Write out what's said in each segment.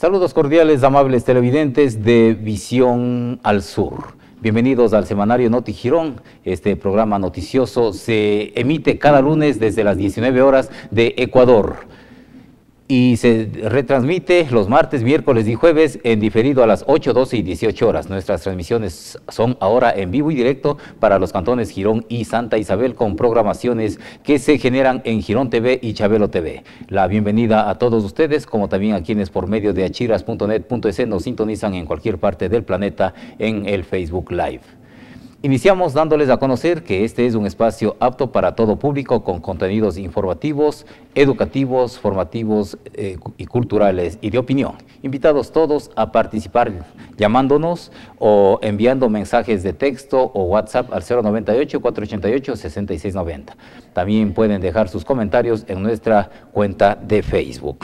Saludos cordiales, amables televidentes de Visión al Sur. Bienvenidos al semanario Noti Girón. Este programa noticioso se emite cada lunes desde las 19 horas de Ecuador y se retransmite los martes, miércoles y jueves en diferido a las 8, 12 y 18 horas. Nuestras transmisiones son ahora en vivo y directo para los cantones Girón y Santa Isabel con programaciones que se generan en Girón TV y Chabelo TV. La bienvenida a todos ustedes, como también a quienes por medio de achiras.net.es nos sintonizan en cualquier parte del planeta en el Facebook Live. Iniciamos dándoles a conocer que este es un espacio apto para todo público con contenidos informativos, educativos, formativos y culturales y de opinión. Invitados todos a participar llamándonos o enviando mensajes de texto o WhatsApp al 098-488-6690. También pueden dejar sus comentarios en nuestra cuenta de Facebook.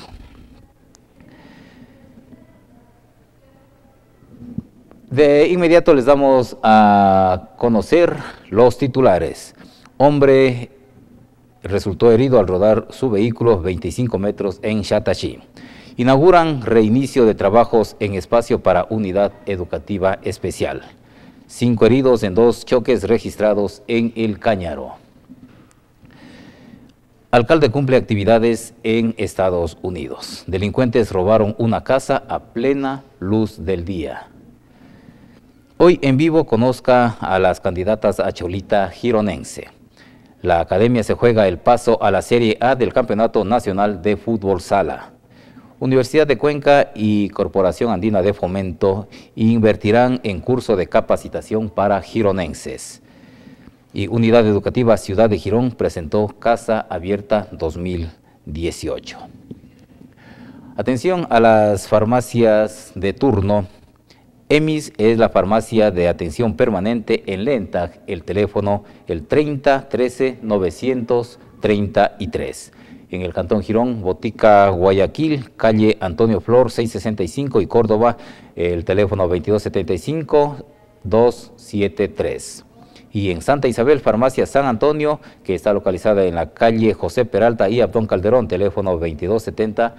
De inmediato les damos a conocer los titulares. Hombre resultó herido al rodar su vehículo 25 metros en Xataxí. Inauguran reinicio de trabajos en espacio para unidad educativa especial. 5 heridos en 2 choques registrados en El Cañaro. Alcalde cumple actividades en Estados Unidos. Delincuentes robaron una casa a plena luz del día. Hoy en vivo conozca a las candidatas a Cholita Gironense. La academia se juega el paso a la Serie A del Campeonato Nacional de Fútbol Sala. Universidad de Cuenca y Corporación Andina de Fomento invertirán en curso de capacitación para gironenses. Y Unidad Educativa Ciudad de Girón presentó Casa Abierta 2018. Atención a las farmacias de turno. EMIS es la farmacia de atención permanente en Lentag, el teléfono el 30 13 933. En el Cantón Girón, Botica Guayaquil, calle Antonio Flor 665 y Córdoba, el teléfono 2275 273. Y en Santa Isabel, farmacia San Antonio, que está localizada en la calle José Peralta y Abdón Calderón, teléfono 2270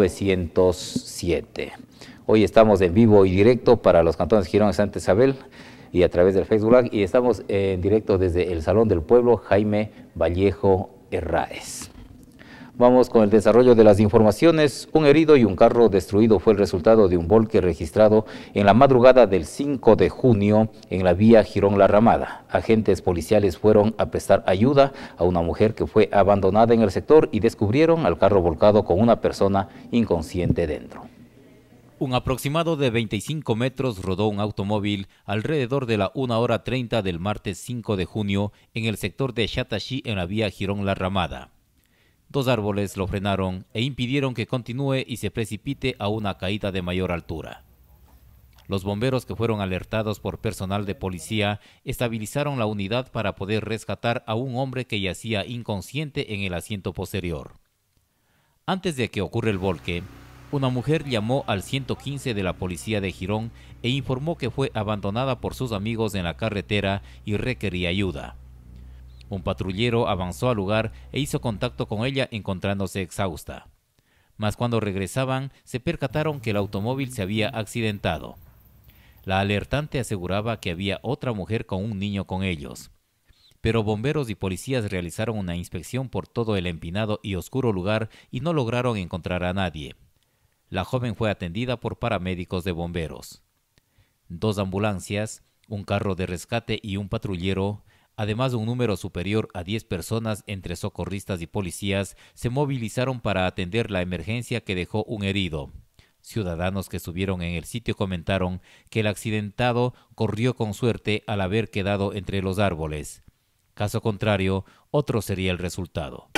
907. Hoy estamos en vivo y directo para los cantones Girón y Santa Isabel y a través del Facebook Live, y estamos en directo desde el Salón del Pueblo Jaime Vallejo Herráez. Vamos con el desarrollo de las informaciones. Un herido y un carro destruido fue el resultado de un volque registrado en la madrugada del 5 de junio en la vía Girón-La Ramada. Agentes policiales fueron a prestar ayuda a una mujer que fue abandonada en el sector y descubrieron al carro volcado con una persona inconsciente dentro. Un aproximado de 25 metros rodó un automóvil alrededor de la 1:30 del martes 5 de junio en el sector de Xataxí en la vía Girón-La Ramada. 2 árboles lo frenaron e impidieron que continúe y se precipite a una caída de mayor altura. Los bomberos, que fueron alertados por personal de policía, estabilizaron la unidad para poder rescatar a un hombre que yacía inconsciente en el asiento posterior. Antes de que ocurra el volque, una mujer llamó al 115 de la policía de Girón e informó que fue abandonada por sus amigos en la carretera y requería ayuda. Un patrullero avanzó al lugar e hizo contacto con ella encontrándose exhausta. Mas cuando regresaban se percataron que el automóvil se había accidentado. La alertante aseguraba que había otra mujer con un niño con ellos. Pero bomberos y policías realizaron una inspección por todo el empinado y oscuro lugar y no lograron encontrar a nadie. La joven fue atendida por paramédicos de bomberos. 2 ambulancias, un carro de rescate y un patrullero, además de un número superior a 10 personas entre socorristas y policías, se movilizaron para atender la emergencia que dejó un herido. Ciudadanos que estuvieron en el sitio comentaron que el accidentado corrió con suerte al haber quedado entre los árboles. Caso contrario, otro sería el resultado.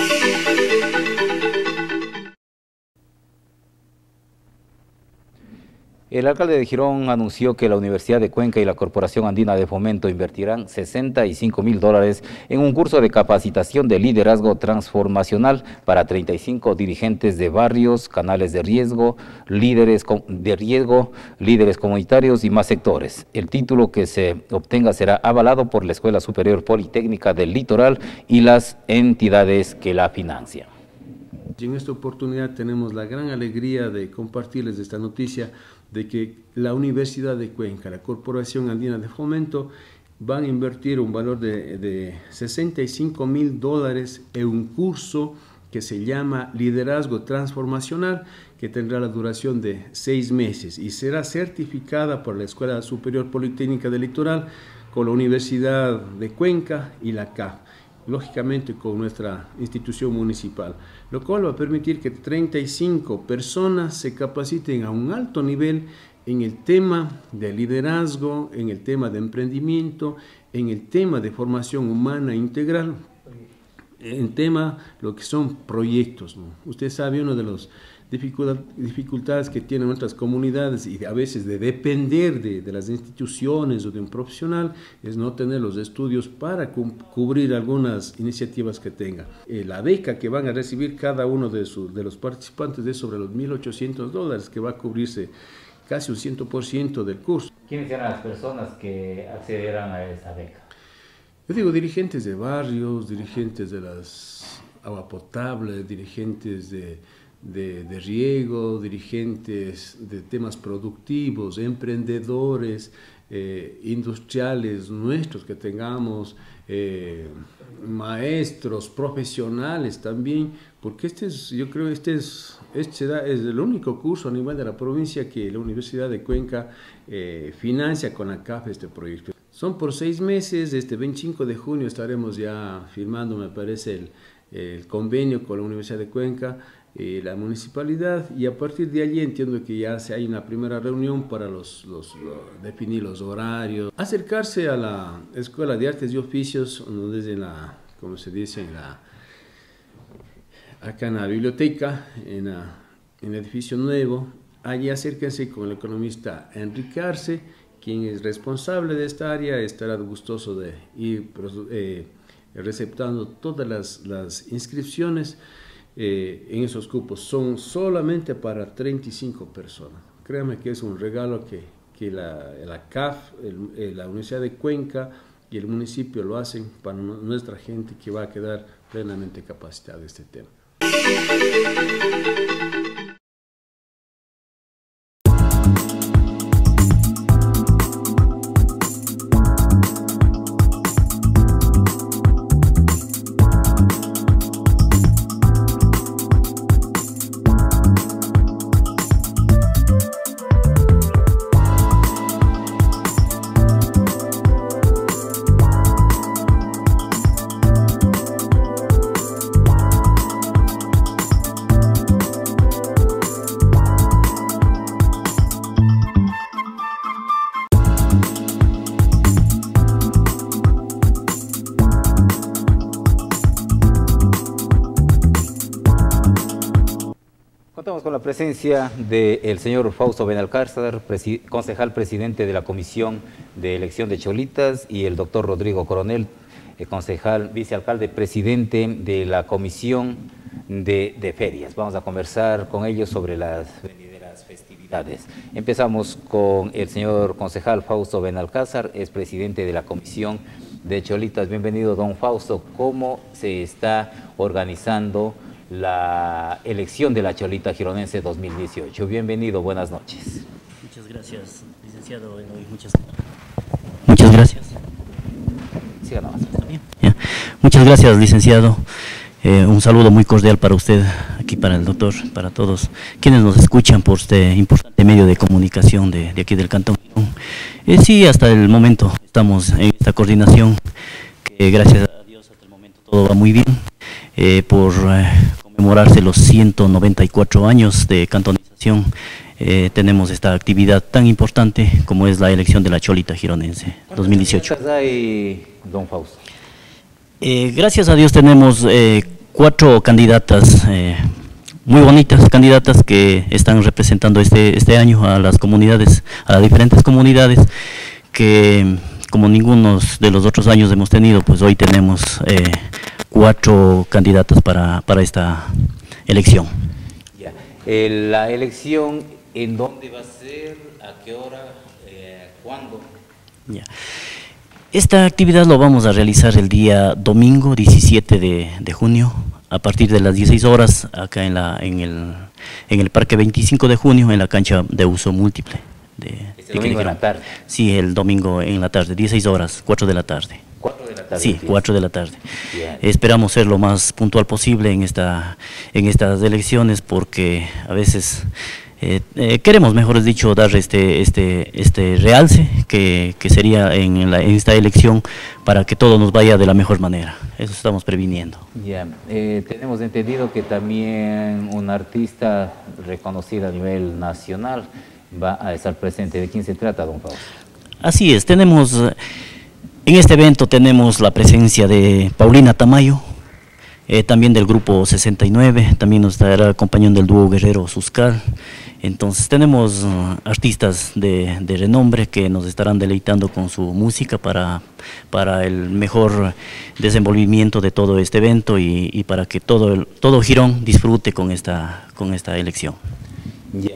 El alcalde de Girón anunció que la Universidad de Cuenca y la Corporación Andina de Fomento invertirán $65,000 en un curso de capacitación de liderazgo transformacional para 35 dirigentes de barrios, canales de riesgo, líderes comunitarios y más sectores. El título que se obtenga será avalado por la Escuela Superior Politécnica del Litoral y las entidades que la financian. Y en esta oportunidad tenemos la gran alegría de compartirles esta noticia de que la Universidad de Cuenca, la Corporación Andina de Fomento, van a invertir un valor de $65.000 en un curso que se llama Liderazgo Transformacional, que tendrá la duración de 6 meses y será certificada por la Escuela Superior Politécnica del Litoral, con la Universidad de Cuenca y la CAF, lógicamente con nuestra institución municipal, lo cual va a permitir que 35 personas se capaciten a un alto nivel en el tema de liderazgo, en el tema de emprendimiento, en el tema de formación humana integral, en tema lo que son proyectos, ¿no? Usted sabe, una de las dificultades que tienen nuestras comunidades y a veces de depender de las instituciones o de un profesional es no tener los estudios para cubrir algunas iniciativas que tenga. La beca que van a recibir cada uno de los participantes es sobre los $1.800, que va a cubrirse casi un 100% del curso. ¿Quiénes serán las personas que accederán a esa beca? Yo digo dirigentes de barrios, dirigentes de las agua potable, dirigentes de riego, dirigentes de temas productivos, emprendedores, industriales nuestros que tengamos, maestros, profesionales también, porque yo creo que es el único curso a nivel de la provincia que la Universidad de Cuenca financia con la CAF este proyecto. Son por 6 meses, este 25 de junio estaremos ya firmando, me parece, el convenio con la Universidad de Cuenca, la municipalidad, y a partir de allí entiendo que ya hay una primera reunión para definir los horarios. Acercarse a la Escuela de Artes y Oficios, desde como se dice, acá en la biblioteca, en el edificio nuevo. Allí acérquense con el economista Enrique Arce, quien es responsable de esta área, estará gustoso de ir receptando todas las inscripciones en esos cupos. Son solamente para 35 personas. Créanme que es un regalo que la CAF, la Universidad de Cuenca y el municipio lo hacen para nuestra gente, que va a quedar plenamente capacitada de este tema. Contamos con la presencia del señor Fausto Benalcázar, concejal presidente de la Comisión de Elección de Cholitas, y el doctor Rodrigo Coronel, concejal vicealcalde presidente de la Comisión de Ferias. Vamos a conversar con ellos sobre las venideras festividades. Empezamos con el señor concejal Fausto Benalcázar, es presidente de la Comisión de Cholitas. Bienvenido, don Fausto. ¿Cómo se está organizando la elección de la Cholita Gironense 2018? Bienvenido, buenas noches. Muchas gracias, licenciado. Muchas gracias. Siga nomás. Muchas gracias, licenciado. Un saludo muy cordial para usted, aquí para el doctor, para todos quienes nos escuchan por este importante medio de comunicación de aquí del Cantón Girón. Sí, hasta el momento estamos en esta coordinación, que gracias a Dios hasta el momento todo va muy bien, por conmemorarse los 194 años de cantonización. Tenemos esta actividad tan importante como es la elección de la Cholita Gironense 2018. ¿Cuántas hay, don Fausto? Gracias a Dios tenemos 4 candidatas, muy bonitas candidatas, que están representando este año a las comunidades, a las diferentes comunidades, que como ninguno de los otros años hemos tenido, pues hoy tenemos 4 candidatas para esta elección. Ya. La elección, ¿en dónde va a ser? ¿A qué hora? ¿Cuándo? Ya. Esta actividad lo vamos a realizar el día domingo 17 de junio a partir de las 16 horas acá en el Parque 25 de Junio, en la cancha de uso múltiple. ¿Este domingo en la tarde? Sí, el domingo en la tarde, 16 horas, 4 de la tarde. 4 de la tarde. Sí, 4 de la tarde. Bien. Esperamos ser lo más puntual posible en estas elecciones, porque a veces queremos, mejor dicho, dar este realce que sería en esta elección, para que todo nos vaya de la mejor manera. Eso estamos previniendo. Ya, tenemos entendido que también una artista reconocida a nivel nacional va a estar presente. ¿De quién se trata, don Fausto? Así es, en este evento tenemos la presencia de Paulina Tamayo, también del grupo 69, también nos estará acompañando el dúo Guerrero Suscal. Entonces tenemos artistas de renombre que nos estarán deleitando con su música para el mejor desenvolvimiento de todo este evento y para que todo Girón disfrute con esta elección. Ya.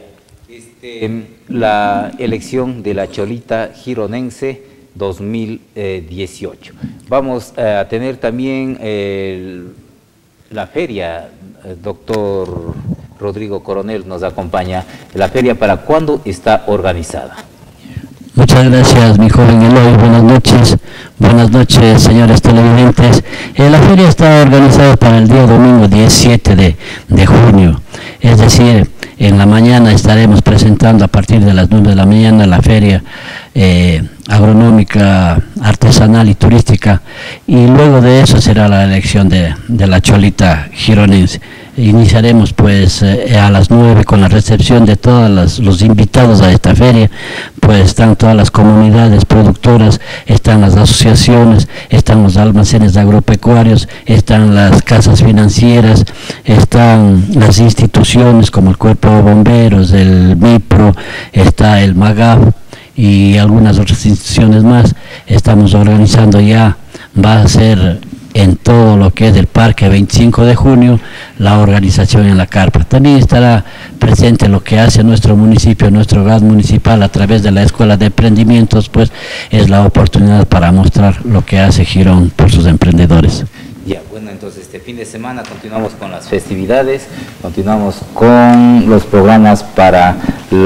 La elección de la Cholita Gironense 2018. Vamos a tener también la feria, doctor Rodrigo Coronel nos acompaña. ¿La feria para cuándo está organizada? Muchas gracias, mi joven Eloy. Buenas noches, señores televidentes. La feria está organizada para el día domingo 17 de junio, es decir, en la mañana estaremos presentando a partir de las 9 de la mañana la feria agronómica, artesanal y turística, y luego de eso será la elección de la Cholita Gironense. Iniciaremos pues a las 9 con la recepción de todos los invitados a esta feria. Pues están todas las comunidades productoras, están las asociaciones, están los almacenes agropecuarios, están las casas financieras, están las instituciones como el Cuerpo de Bomberos, el MIPRO, está el MAGAF y algunas otras instituciones más. Estamos organizando ya, va a ser en todo lo que es el Parque 25 de Junio, la organización en la carpa. También estará presente lo que hace nuestro municipio, nuestro gas municipal a través de la Escuela de Emprendimientos, pues es la oportunidad para mostrar lo que hace Girón por sus emprendedores. Ya, bueno, entonces este fin de semana continuamos con las festividades, continuamos con los programas para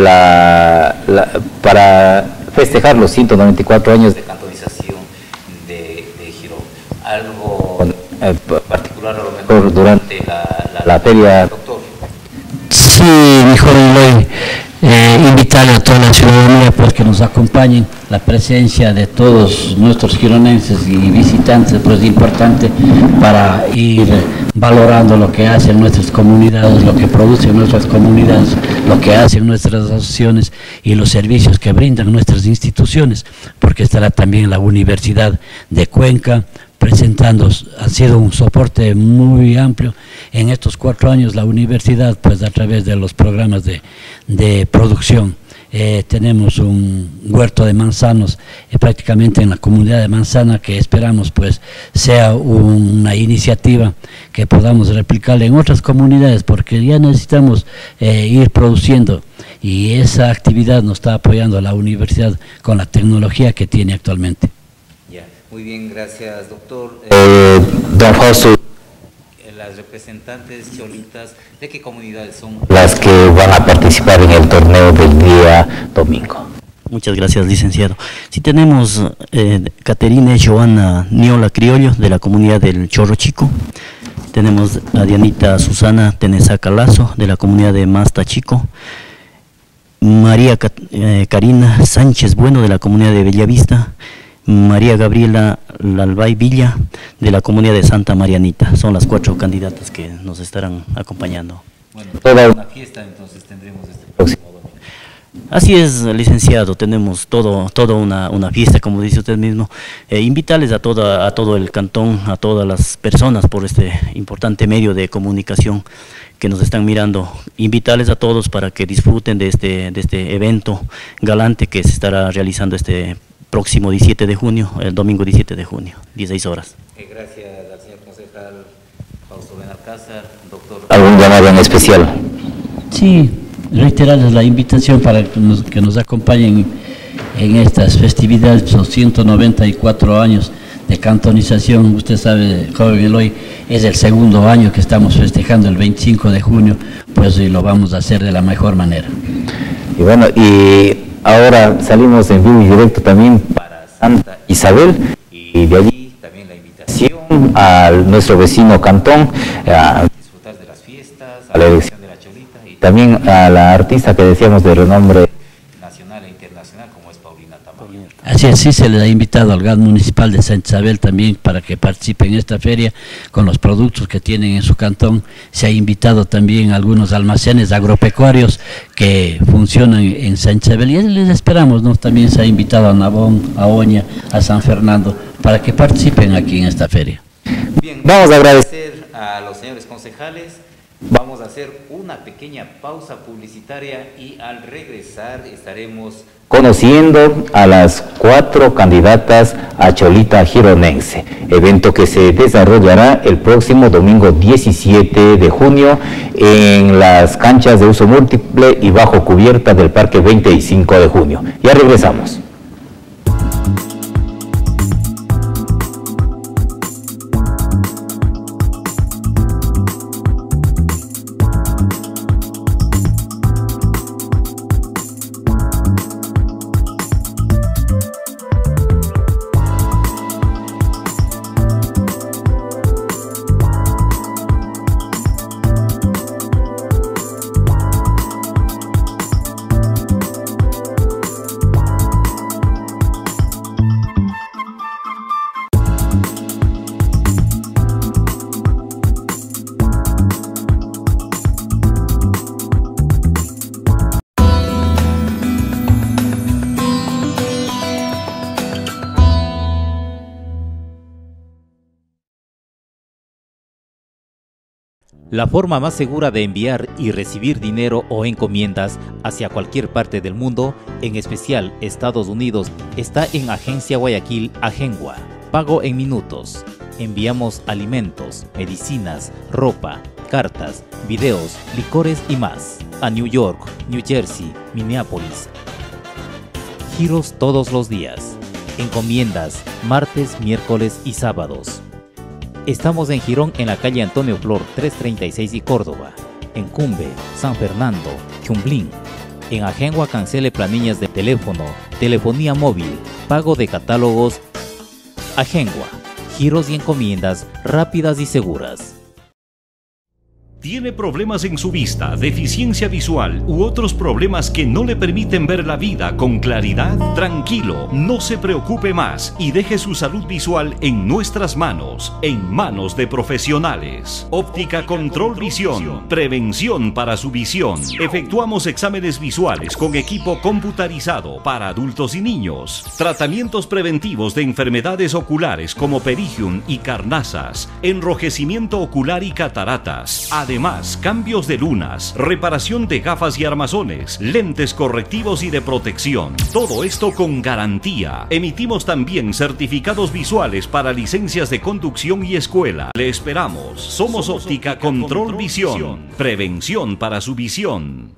para festejar los 194 años de cantonización de Girón. ¿Algo particular a lo mejor durante la feria, doctor? Sí, mi joven Eloy, invitar a toda la ciudadanía pues que nos acompañen. La presencia de todos nuestros gironenses y visitantes pues es importante para ir valorando lo que hacen nuestras comunidades, lo que producen nuestras comunidades, lo que hacen nuestras asociaciones y los servicios que brindan nuestras instituciones, porque estará también la Universidad de Cuenca presentando. Ha sido un soporte muy amplio en estos 4 años la universidad, pues a través de los programas de producción. Tenemos un huerto de manzanos prácticamente en la comunidad de Manzana, que esperamos pues sea una iniciativa que podamos replicar en otras comunidades, porque ya necesitamos ir produciendo, y esa actividad nos está apoyando la universidad con la tecnología que tiene actualmente. Ya, muy bien, gracias, doctor. Don Fausto, las representantes cholitas, ¿de qué comunidades son las que van a participar en el torneo del día domingo? Muchas gracias, licenciado. Sí, tenemos Caterina Joana Niola Criollo, de la comunidad del Chorro Chico. Tenemos a Dianita Susana Tenesa Calazo, de la comunidad de Masta Chico. María Karina Sánchez Bueno, de la comunidad de Bellavista. María Gabriela Lalbay Villa, de la comunidad de Santa Marianita. Son las 4 candidatas que nos estarán acompañando. Bueno, toda una fiesta entonces tendremos este próximo domingo. Así es, licenciado, tenemos toda una fiesta, como dice usted mismo. Invitarles a todo el cantón, a todas las personas por este importante medio de comunicación que nos están mirando, invitarles a todos para que disfruten de este evento galante que se estará realizando este próximo 17 de junio, el domingo 17 de junio, 16 horas. Gracias al señor concejal Fausto Benalcázar. Doctor, ¿algún llamado en especial? Sí, reiterarles la invitación para que nos acompañen en estas festividades, los 194 años de cantonización. Usted sabe, joven Eloy, es el segundo año que estamos festejando el 25 de junio, pues y lo vamos a hacer de la mejor manera. Y bueno, y ahora salimos en vivo y directo también para Santa Isabel, y de allí también la invitación a nuestro vecino cantón a disfrutar de las fiestas, a la elección de la Cholita y también a la artista que decíamos de renombre nacional e internacional como es Paulina Tamayo. Así es, sí se le ha invitado al GAD municipal de Santa Isabel también para que participe en esta feria con los productos que tienen en su cantón. Se ha invitado también a algunos almacenes agropecuarios que funcionan en Santa Isabel y les esperamos, ¿no? También se ha invitado a Navón, a Oña, a San Fernando para que participen aquí en esta feria. Bien, vamos a agradecer a los señores concejales. Vamos a hacer una pequeña pausa publicitaria y al regresar estaremos conociendo a las 4 candidatas a Cholita Gironense, evento que se desarrollará el próximo domingo 17 de junio en las canchas de uso múltiple y bajo cubierta del Parque 25 de junio. Ya regresamos. La forma más segura de enviar y recibir dinero o encomiendas hacia cualquier parte del mundo, en especial Estados Unidos, está en Agencia Guayaquil Agengua. Pago en minutos. Enviamos alimentos, medicinas, ropa, cartas, videos, licores y más a New York, New Jersey, Minneapolis. Giros todos los días. Encomiendas martes, miércoles y sábados. Estamos en Girón, en la calle Antonio Flor 336 y Córdoba. En Cumbe, San Fernando, Chumblín. En Agengua cancele planillas de teléfono, telefonía móvil, pago de catálogos. Agengua, giros y encomiendas rápidas y seguras. ¿Tiene problemas en su vista, deficiencia visual u otros problemas que no le permiten ver la vida con claridad? Tranquilo, no se preocupe más y deje su salud visual en nuestras manos, en manos de profesionales. Óptica Control Visión, prevención para su visión. Efectuamos exámenes visuales con equipo computarizado para adultos y niños. Tratamientos preventivos de enfermedades oculares como perigium y carnazas, enrojecimiento ocular y cataratas. Además, cambios de lunas, reparación de gafas y armazones, lentes correctivos y de protección. Todo esto con garantía. Emitimos también certificados visuales para licencias de conducción y escuela. Le esperamos. Somos Óptica Control Visión. Prevención para su visión.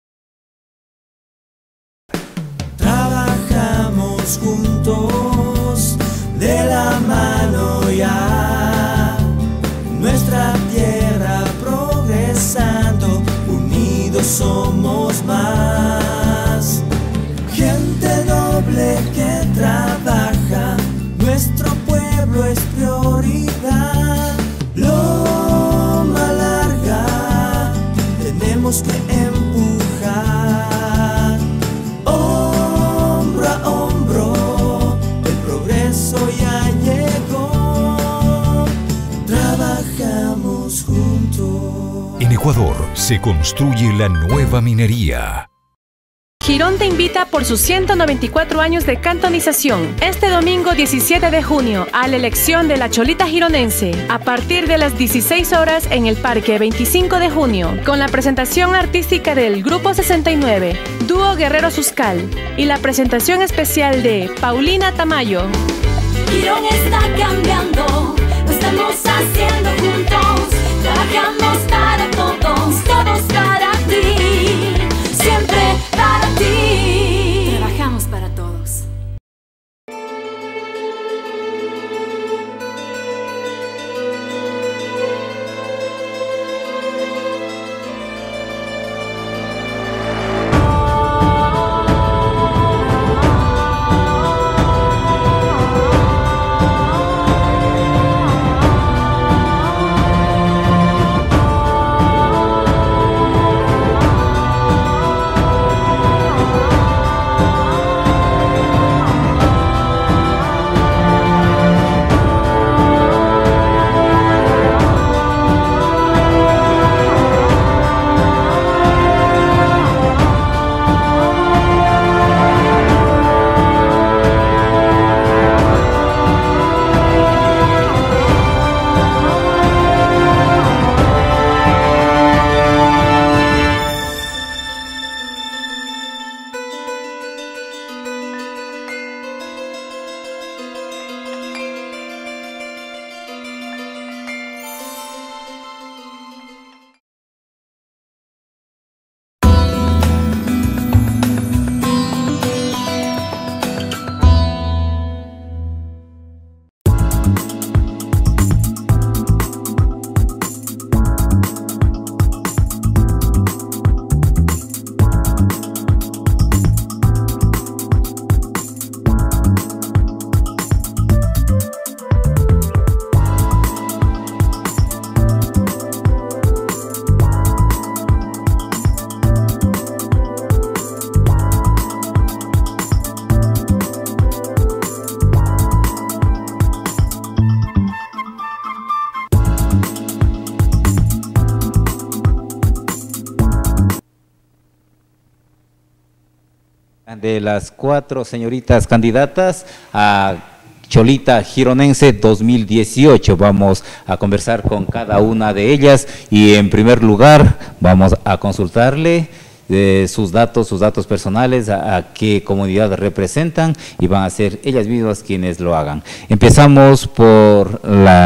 Trabajamos juntos de la mano ya. Nuestra tierra progresando, unidos somos más. Gente noble que trabaja, nuestro pueblo es prioridad. Loma larga, tenemos que empujar. Hombro a hombro, el progreso ya llegó. Trabajamos juntos. En Ecuador se construye la nueva minería. Girón te invita por sus 194 años de cantonización. Este domingo 17 de junio a la elección de la Cholita Gironense, a partir de las 16 horas en el Parque 25 de junio, con la presentación artística del Grupo 69, Dúo Guerrero Suscal, y la presentación especial de Paulina Tamayo. Girón está cambiando, lo estamos haciendo juntos. Trabajamos para todos, todos para ti. Siempre para ti. Trabajamos para todos. De las 4 señoritas candidatas a Cholita Gironense 2018. Vamos a conversar con cada una de ellas y en primer lugar vamos a consultarle sus datos personales, a qué comunidad representan y van a ser ellas mismas quienes lo hagan. Empezamos por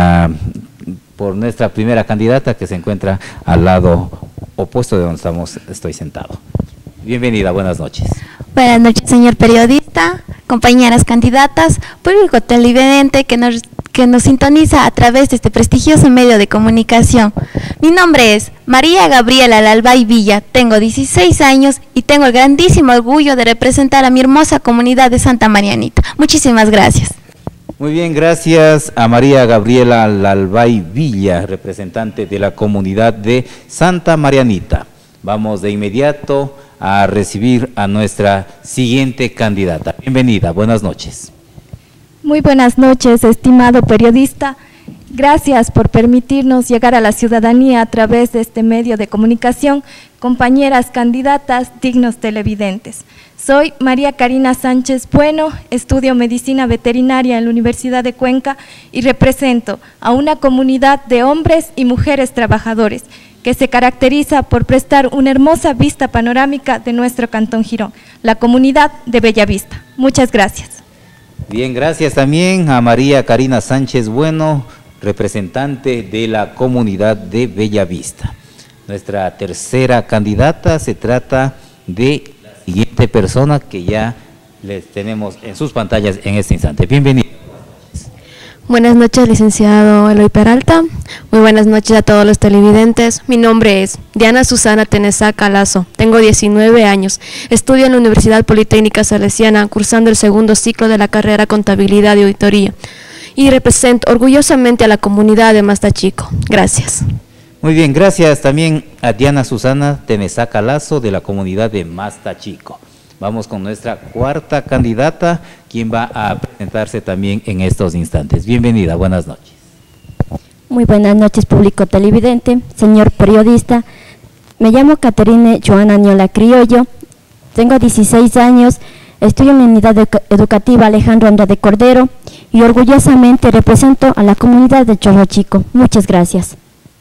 nuestra primera candidata que se encuentra al lado opuesto de donde estoy sentado. Bienvenida, buenas noches. Buenas noches, señor periodista, compañeras candidatas, público televidente que nos sintoniza a través de este prestigioso medio de comunicación. Mi nombre es María Gabriela Lalbay Villa, tengo 16 años y tengo el grandísimo orgullo de representar a mi hermosa comunidad de Santa Marianita. Muchísimas gracias. Muy bien, gracias a María Gabriela Lalbay Villa, representante de la comunidad de Santa Marianita. Vamos de inmediato a recibir a nuestra siguiente candidata. Bienvenida, buenas noches. Muy buenas noches, estimado periodista. Gracias por permitirnos llegar a la ciudadanía a través de este medio de comunicación, compañeras candidatas, dignos televidentes. Soy María Karina Sánchez Bueno, estudio medicina veterinaria en la Universidad de Cuenca y represento a una comunidad de hombres y mujeres trabajadores que se caracteriza por prestar una hermosa vista panorámica de nuestro Cantón Girón, la comunidad de Bellavista. Muchas gracias. Bien, gracias también a María Karina Sánchez Bueno, representante de la comunidad de Bellavista. Nuestra tercera candidata se trata de la siguiente persona que ya les tenemos en sus pantallas en este instante. Bienvenido. Buenas noches, licenciado Eloy Peralta. Muy buenas noches a todos los televidentes. Mi nombre es Diana Susana Tenesaca Lazo. Tengo 19 años. Estudio en la Universidad Politécnica Salesiana, cursando el segundo ciclo de la carrera Contabilidad y Auditoría. Y represento orgullosamente a la comunidad de Mastachico. Gracias. Muy bien, gracias también a Diana Susana Tenesaca Lazo de la comunidad de Mastachico. Vamos con nuestra cuarta candidata, quien va a presentarse también en estos instantes. Bienvenida, buenas noches. Muy buenas noches, público televidente, señor periodista. Me llamo Caterine Joana Niola Criollo, tengo 16 años, estudio en la unidad educativa Alejandro Andrade Cordero y orgullosamente represento a la comunidad de Chorro Chico. Muchas gracias.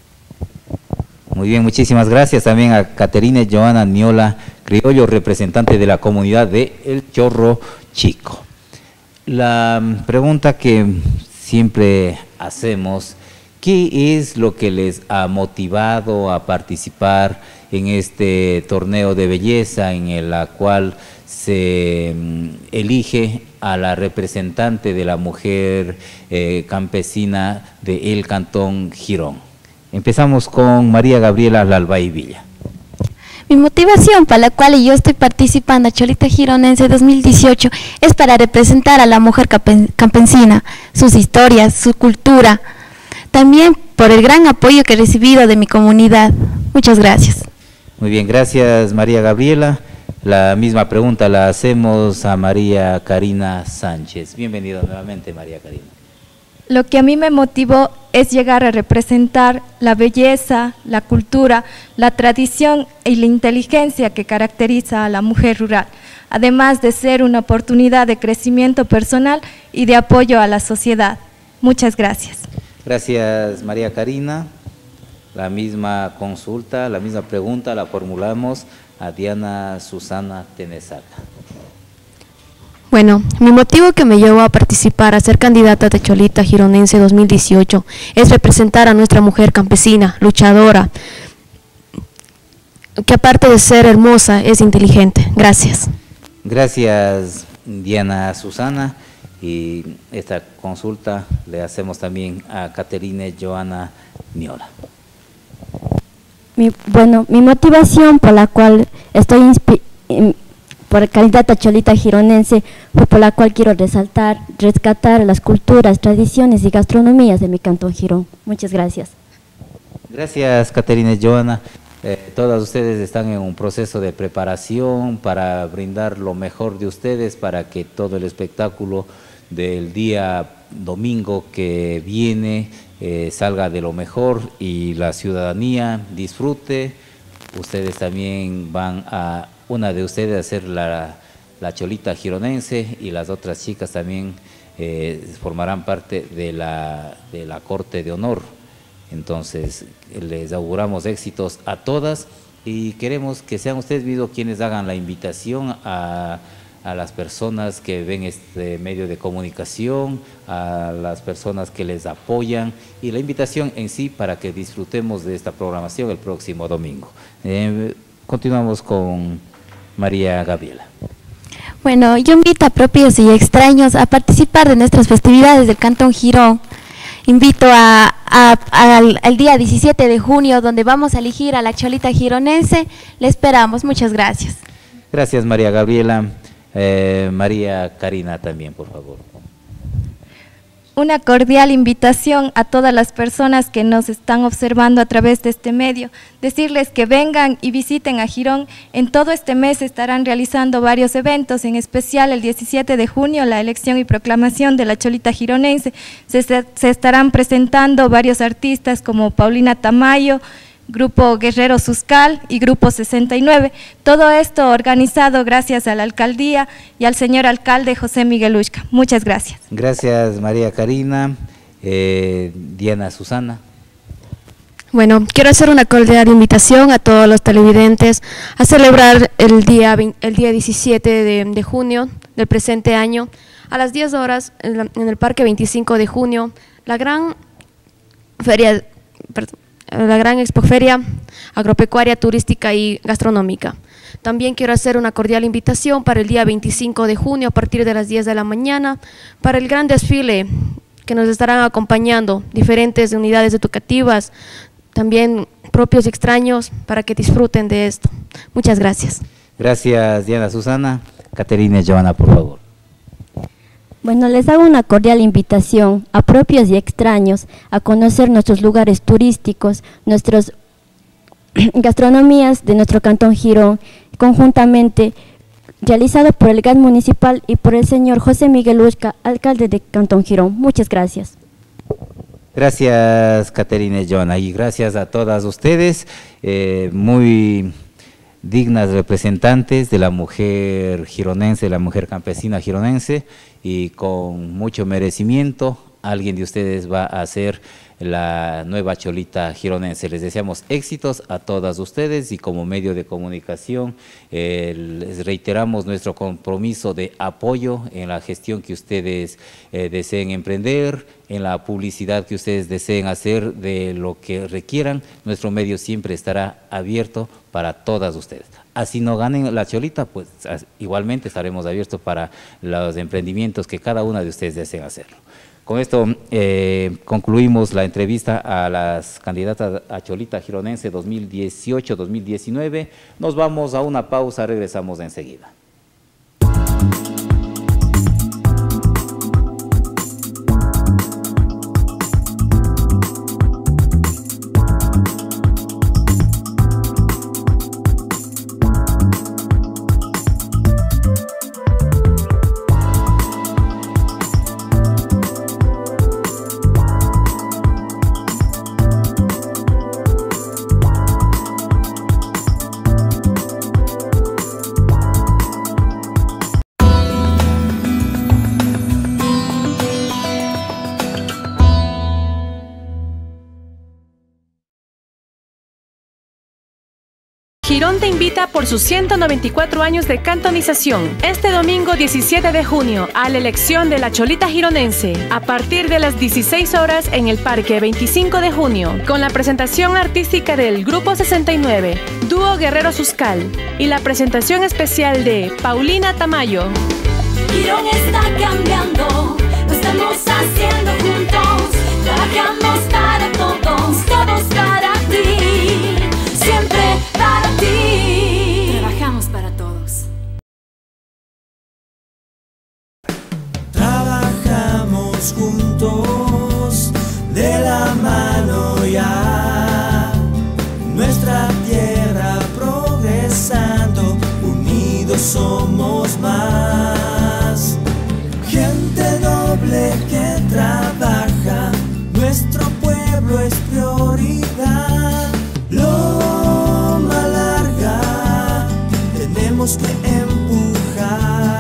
Muy bien, muchísimas gracias también a Caterine Joana Niola Criollo, representante de la comunidad de El Chorro Chico. La pregunta que siempre hacemos, ¿qué es lo que les ha motivado a participar en este torneo de belleza en la cual se elige a la representante de la mujer campesina del Cantón Girón? Empezamos con María Gabriela Lalbay Villa. Mi motivación para la cual yo estoy participando a Cholita Gironense 2018 es para representar a la mujer campesina, sus historias, su cultura, también por el gran apoyo que he recibido de mi comunidad. Muchas gracias. Muy bien, gracias María Gabriela. La misma pregunta la hacemos a María Karina Sánchez. Bienvenida nuevamente, María Karina. Lo que a mí me motivó es llegar a representar la belleza, la cultura, la tradición y la inteligencia que caracteriza a la mujer rural, además de ser una oportunidad de crecimiento personal y de apoyo a la sociedad. Muchas gracias. Gracias, María Karina. La misma consulta, la misma pregunta la formulamos a Diana Susana Tenesaca. Bueno, mi motivo que me llevó a participar a ser candidata de Cholita Gironense 2018 es representar a nuestra mujer campesina, luchadora, que aparte de ser hermosa, es inteligente. Gracias. Gracias, Diana Susana. Y esta consulta le hacemos también a Caterine Joana Niola. Mi motivación por la cual estoy por candidata Cholita Gironense, por la cual quiero rescatar las culturas, tradiciones y gastronomías de mi Cantón Girón. Muchas gracias. Gracias, Caterine Joana. Todas ustedes están en un proceso de preparación para brindar lo mejor de ustedes para que todo el espectáculo del día domingo que viene salga de lo mejor y la ciudadanía disfrute. Ustedes también van a, una de ustedes, a ser la la Cholita Gironense, y las otras chicas también formarán parte de la Corte de Honor. Entonces, les auguramos éxitos a todas y queremos que sean ustedes mismos quienes hagan la invitación a las personas que ven este medio de comunicación, a las personas que les apoyan, y la invitación en sí para que disfrutemos de esta programación el próximo domingo. Continuamos con María Gabriela. Bueno, yo invito a propios y extraños a participar de nuestras festividades del Cantón Girón. Invito al día 17 de junio, donde vamos a elegir a la Cholita Gironense. Le esperamos. Muchas gracias. Gracias, María Gabriela. María Karina también, por favor. Una cordial invitación a todas las personas que nos están observando a través de este medio. Decirles que vengan y visiten a Girón. En todo este mes estarán realizando varios eventos, en especial el 17 de junio, la elección y proclamación de la Cholita Gironense. Se estarán presentando varios artistas como Paulina Tamayo, Grupo Guerrero Suscal y Grupo 69. Todo esto organizado gracias a la alcaldía y al señor alcalde José Miguel Ushka. Muchas gracias. Gracias, María Karina. Diana Susana. Bueno, quiero hacer una cordial invitación a todos los televidentes a celebrar el día 17 de junio del presente año a las 10 horas en el Parque 25 de junio, la gran expoferia agropecuaria, turística y gastronómica. También quiero hacer una cordial invitación para el día 25 de junio a partir de las 10 de la mañana para el gran desfile que nos estarán acompañando diferentes unidades educativas, también propios y extraños, para que disfruten de esto. Muchas gracias. Gracias, Diana Susana. Caterina y Joana, por favor. Bueno, les hago una cordial invitación a propios y extraños a conocer nuestros lugares turísticos, nuestras gastronomías de nuestro Cantón Girón, conjuntamente realizado por el GAT municipal y por el señor José Miguel Ushka, alcalde de Cantón Girón. Muchas gracias. Gracias, Caterina y Joana, y gracias a todas ustedes, muy dignas representantes de la mujer gironense, la mujer campesina gironense, y con mucho merecimiento, alguien de ustedes va a ser la nueva Cholita Gironense. Les deseamos éxitos a todas ustedes y como medio de comunicación les reiteramos nuestro compromiso de apoyo en la gestión que ustedes deseen emprender, en la publicidad que ustedes deseen hacer de lo que requieran. Nuestro medio siempre estará abierto para todas ustedes. Así no ganen la Cholita, pues igualmente estaremos abiertos para los emprendimientos que cada una de ustedes deseen hacerlo. Con esto concluimos la entrevista a las candidatas a Cholita Gironense 2018-2019. Nos vamos a una pausa, regresamos enseguida. Girón te invita por sus 194 años de cantonización. Este domingo 17 de junio a la elección de la Cholita Gironense, a partir de las 16 horas en el Parque 25 de junio, con la presentación artística del Grupo 69, Dúo Guerrero Suscal, y la presentación especial de Paulina Tamayo. Girón está cambiando, lo estamos haciendo juntos, trabajamos para todos, todos para ti, siempre para ti, trabajamos para todos. Trabajamos juntos, de la mano ya, nuestra tierra progresando, unidos somos más. Gente noble que trabaja, nuestro pueblo es prioridad. Loma Larga, tenemos que empujar.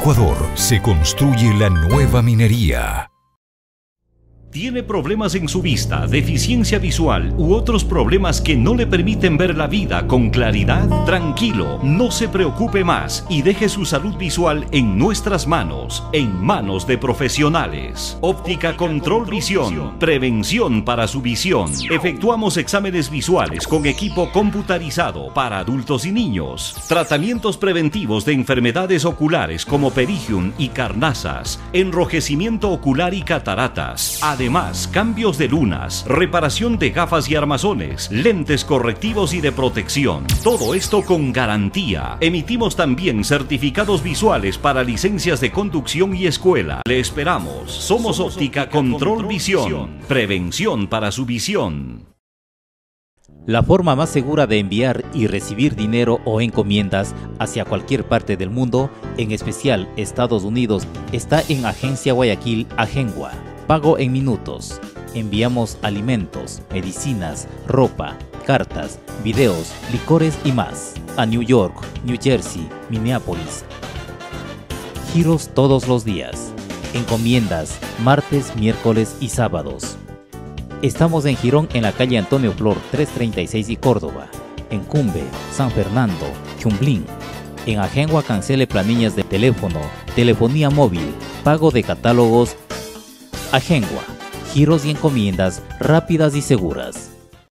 Ecuador se construye la nueva minería. ¿Tiene problemas en su vista, deficiencia visual u otros problemas que no le permiten ver la vida con claridad? Tranquilo, no se preocupe más y deje su salud visual en nuestras manos, en manos de profesionales. Óptica Control Visión, prevención para su visión. Efectuamos exámenes visuales con equipo computarizado para adultos y niños. Tratamientos preventivos de enfermedades oculares como perigium y carnazas, enrojecimiento ocular y cataratas. Además, cambios de lunas, reparación de gafas y armazones, lentes correctivos y de protección. Todo esto con garantía. Emitimos también certificados visuales para licencias de conducción y escuela. Le esperamos. Somos Óptica Control Visión. Prevención para su visión. La forma más segura de enviar y recibir dinero o encomiendas hacia cualquier parte del mundo, en especial Estados Unidos, está en Agencia Guayaquil Agengua. Pago en minutos. Enviamos alimentos, medicinas, ropa, cartas, videos, licores y más a New York, New Jersey, Minneapolis. Giros todos los días. Encomiendas martes, miércoles y sábados. Estamos en Girón, en la calle Antonio Flor 336 y Córdoba. En Cumbe, San Fernando, Chumblín. En Agengua cancele planillas de teléfono, telefonía móvil, pago de catálogos. Agengua, giros y encomiendas rápidas y seguras.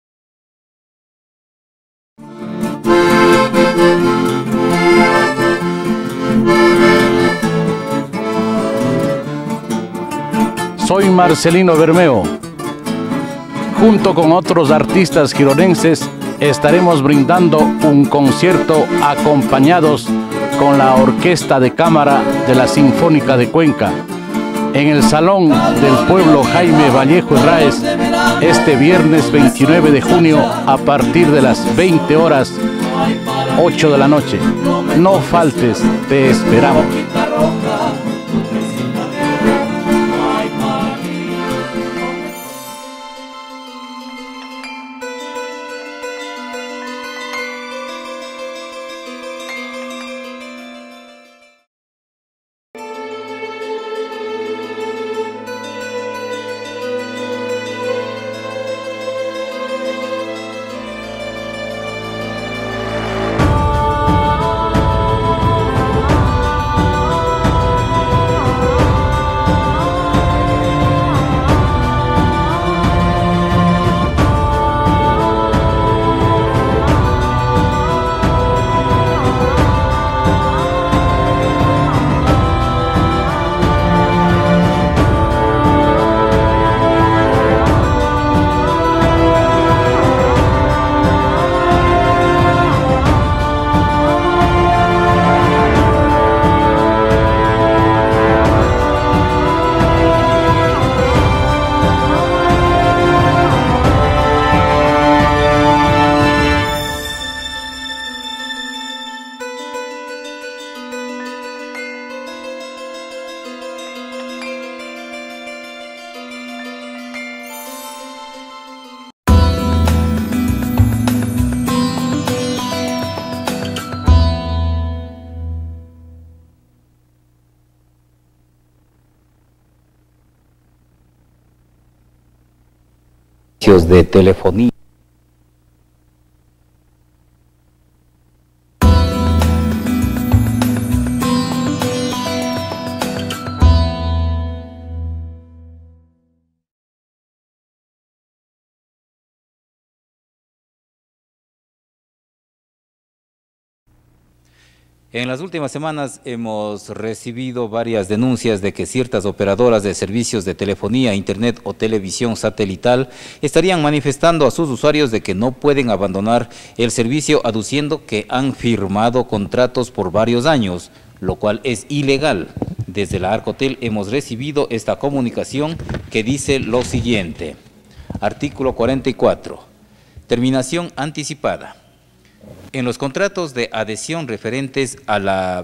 Soy Marcelino Bermeo. Junto con otros artistas gironenses estaremos brindando un concierto acompañados con la Orquesta de Cámara de la Sinfónica de Cuenca en el Salón del Pueblo Jaime Vallejo Herráez este viernes 29 de junio a partir de las 20 horas 8 de la noche. No faltes, te esperamos. De telefonía. En las últimas semanas hemos recibido varias denuncias de que ciertas operadoras de servicios de telefonía, internet o televisión satelital estarían manifestando a sus usuarios de que no pueden abandonar el servicio, aduciendo que han firmado contratos por varios años, lo cual es ilegal. Desde la Arcotel hemos recibido esta comunicación que dice lo siguiente. Artículo 44. Terminación anticipada. En los contratos de adhesión referentes a la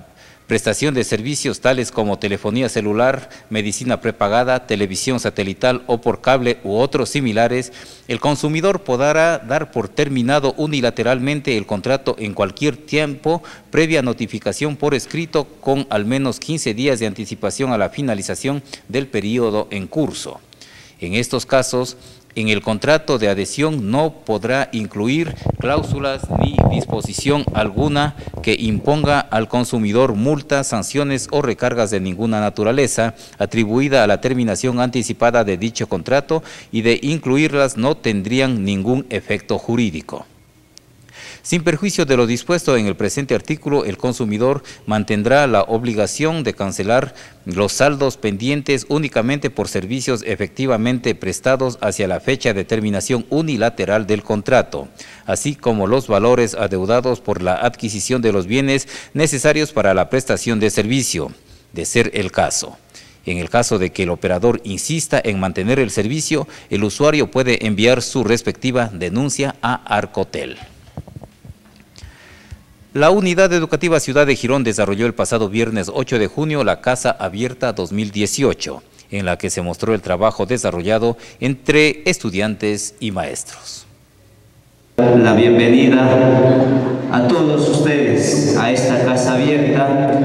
prestación de servicios tales como telefonía celular, medicina prepagada, televisión satelital o por cable u otros similares, el consumidor podrá dar por terminado unilateralmente el contrato en cualquier tiempo, previa notificación por escrito con al menos 15 días de anticipación a la finalización del periodo en curso. En estos casos, en el contrato de adhesión no podrá incluir cláusulas ni disposición alguna que imponga al consumidor multas, sanciones o recargas de ninguna naturaleza atribuida a la terminación anticipada de dicho contrato, y de incluirlas no tendrían ningún efecto jurídico. Sin perjuicio de lo dispuesto en el presente artículo, el consumidor mantendrá la obligación de cancelar los saldos pendientes únicamente por servicios efectivamente prestados hacia la fecha de terminación unilateral del contrato, así como los valores adeudados por la adquisición de los bienes necesarios para la prestación de servicio, de ser el caso. En el caso de que el operador insista en mantener el servicio, el usuario puede enviar su respectiva denuncia a Arcotel. La Unidad Educativa Ciudad de Girón desarrolló el pasado viernes 8 de junio la Casa Abierta 2018, en la que se mostró el trabajo desarrollado entre estudiantes y maestros. La bienvenida a todos ustedes a esta Casa Abierta,